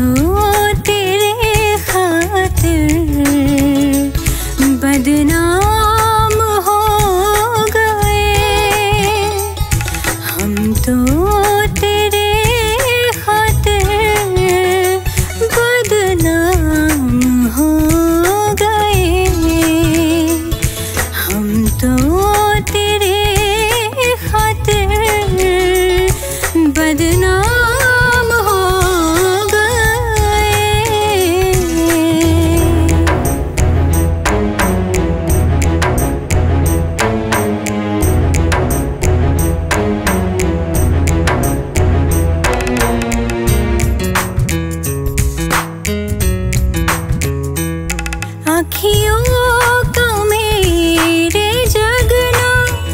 तेरे खातिर बदनाम हो गए, हम तो तेरे खातिर बदनाम हो गए, हम तो तेरे खातिर बदनाम हो गए। आँखियों का मेरे जगना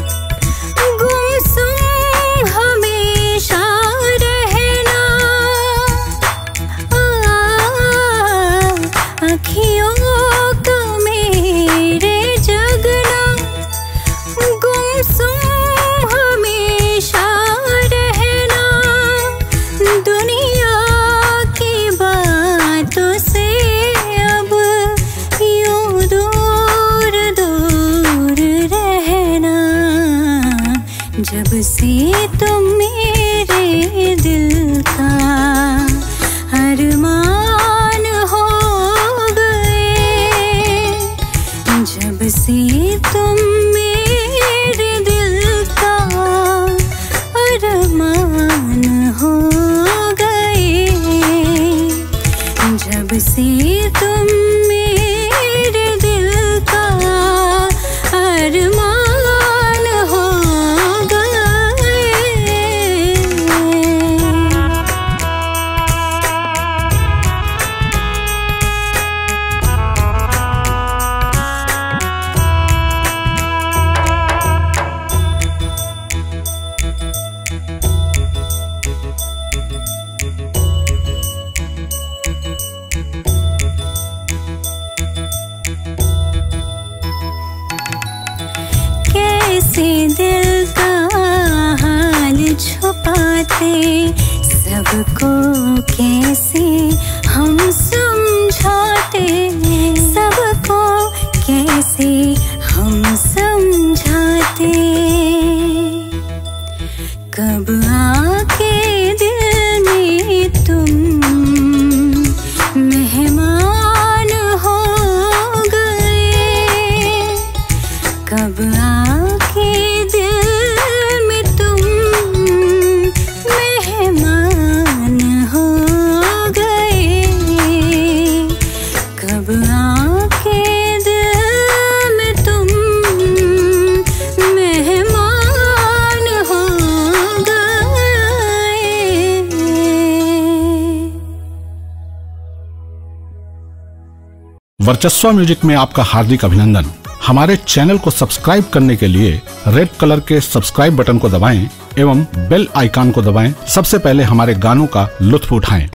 गुमसुम हमेशा रहना, आँखियों का मेरे जगना गुमसुम हमेशा रहना, दुनिया की बातों से अब यूं दूर दूर रहना, जब से तुम मेरे दिल का अरमान हो गए, जब से तुम मेरे दिल का अरमान हो गए, जब से तुम मेरे दिल का अरमान हो गए। कैसे दिल का हाल छुपाते, सबको कैसे हम समझाते, सबको कैसे हम समझाते, कब आके दिल में तुम मेहमान हो गए, कब आके दिल में तुम मेहमान हो गए, कब आके दिल में तुम मेहमान हो गए। वर्चस्व म्यूजिक में आपका हार्दिक अभिनंदन। हमारे चैनल को सब्सक्राइब करने के लिए रेड कलर के सब्सक्राइब बटन को दबाएं एवं बेल आइकन को दबाएं। सबसे पहले हमारे गानों का लुत्फ उठाएं।